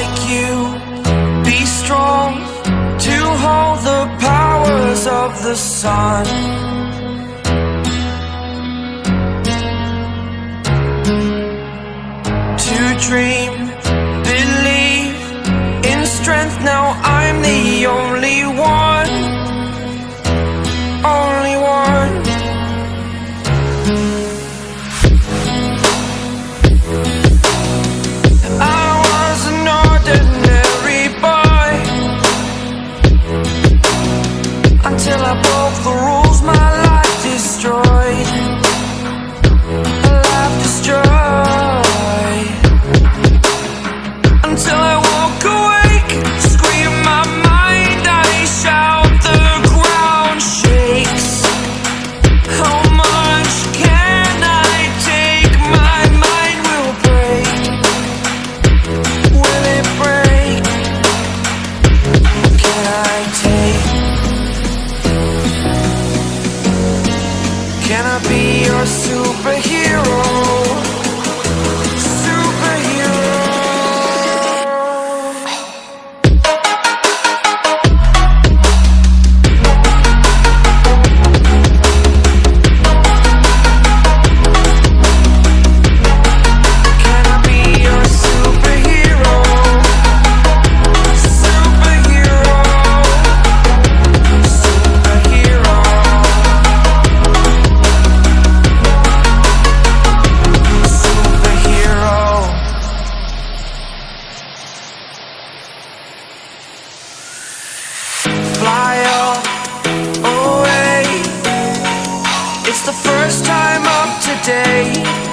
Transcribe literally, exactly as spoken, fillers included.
like you, be strong to hold the powers of the sun. To dream, believe in strength, now I'm the only one, only one. I was an ordinary boy until I broke the rules, my life destroyed, a life destroyed. Until I woke awake, scream my mind, I shout, the ground shakes. How much can I take? My mind will break. Will it break? Can I take? Can I be your superhero? Fly up away. It's the first time of today.